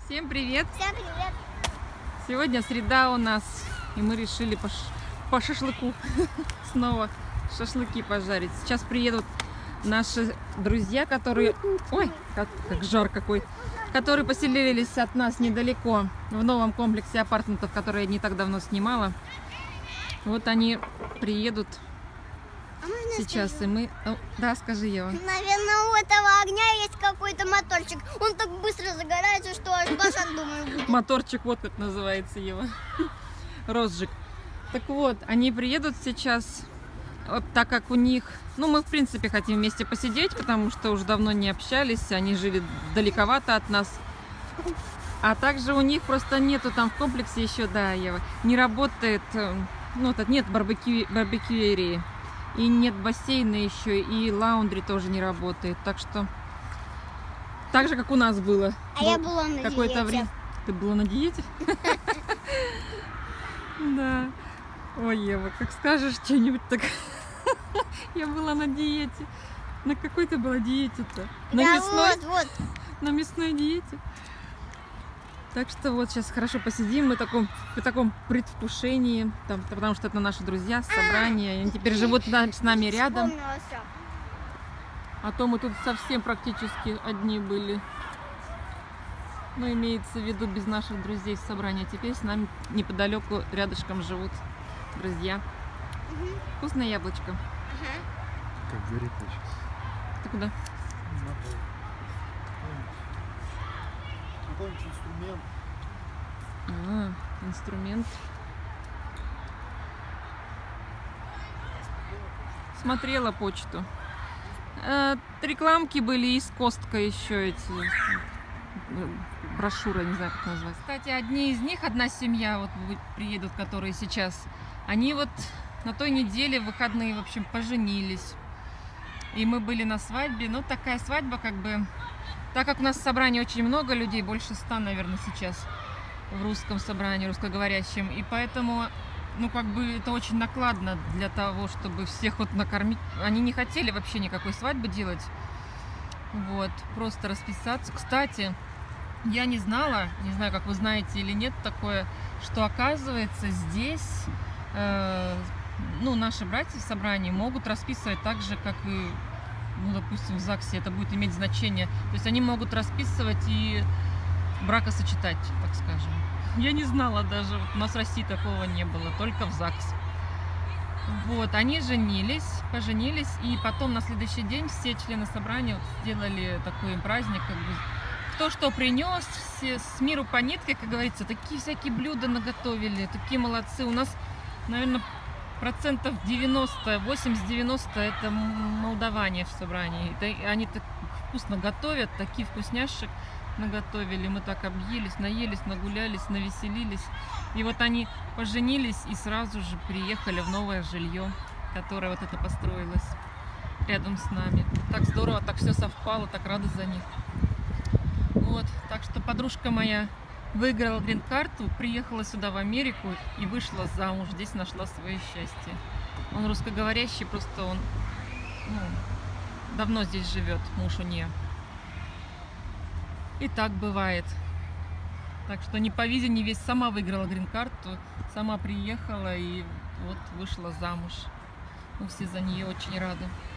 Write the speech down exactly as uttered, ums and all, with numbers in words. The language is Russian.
Всем привет! Всем привет! Сегодня среда у нас, и мы решили по, ш... по шашлыку снова шашлыки пожарить. Сейчас приедут наши друзья, которые... Ой, как, как жар какой! Которые поселились от нас недалеко, в новом комплексе апартаментов, который я не так давно снимала. Вот они приедут А можно сейчас, скажу? и мы... О, да, скажи, Ева. Наверное, у этого огня есть какой-то моторчик. Он так быстро загорается, что аж башак, думаю, будет. Моторчик, вот как называется, Ева. Розжиг. Так вот, они приедут сейчас, вот, так как у них... Ну, мы, в принципе, хотим вместе посидеть, потому что уже давно не общались, они жили далековато от нас. А также у них просто нету там в комплексе еще, да, Ева, не работает, ну, тут нет барбекю, барбекюерии, и нет бассейна еще, и лаундри тоже не работает, так что... Так же, как у нас было. А я была на Какое-то диете. время. Ты была на диете? Да. Ой, Ева, как скажешь что-нибудь так. Я была на диете. На какой ты была диете-то? На Да мясной? вот, вот. На мясной диете. Так что вот сейчас хорошо посидим, мы в таком, в таком предвкушении, там, потому что это наши друзья, собрание, они теперь живут с нами рядом. Вспомнила всё. А то мы тут совсем практически одни были. Ну, имеется в виду без наших друзей в собрании. Теперь с нами неподалеку рядышком живут друзья. Мгм. Вкусное яблочко. Ага. Как горит сейчас. Ты куда? Какой-нибудь инструмент. А, инструмент. Смотрела почту. Э, рекламки были из Костка еще эти э, брошюры, не знаю, как назвать. Кстати, одни из них, одна семья, вот вы- приедут, которые сейчас, они вот на той неделе в выходные, в общем, поженились. И мы были на свадьбе. Ну, такая свадьба, как бы, так как у нас в собрании очень много людей, больше ста, наверное, сейчас в русском собрании, русскоговорящем. И поэтому, ну, как бы, это очень накладно для того, чтобы всех вот накормить. Они не хотели вообще никакой свадьбы делать. Вот, просто расписаться. Кстати, я не знала, не знаю, как вы знаете или нет, такое, что, оказывается, здесь, э, ну, наши братья в собрании могут расписывать так же, как и, ну, допустим, в ЗАГСе это будет иметь значение. То есть они могут расписывать и бракосочетать, так скажем. Я не знала даже, вот у нас в России такого не было, только в ЗАГС. Вот, они женились, поженились, и потом на следующий день все члены собрания вот сделали такой праздник, как бы, кто что принес, все с миру по нитке, как говорится, такие всякие блюда наготовили, такие молодцы. У нас, наверное, процентов девяносто, восемьдесят-девяносто это молдаване в собрании. Это, они так вкусно готовят, такие вкусняшек наготовили. Мы так объелись, наелись, нагулялись, навеселились. И вот они поженились и сразу же приехали в новое жилье, которое вот это построилось рядом с нами. Так здорово, так все совпало, так рада за них. Вот, так что подружка моя выиграла грин-карту, приехала сюда в Америку и вышла замуж. Здесь нашла свое счастье. Он русскоговорящий, просто он, ну, давно здесь живет, муж у нее. И так бывает. Так что не по визе, не весь, сама выиграла грин-карту, сама приехала и вот вышла замуж. Мы все за нее очень рады.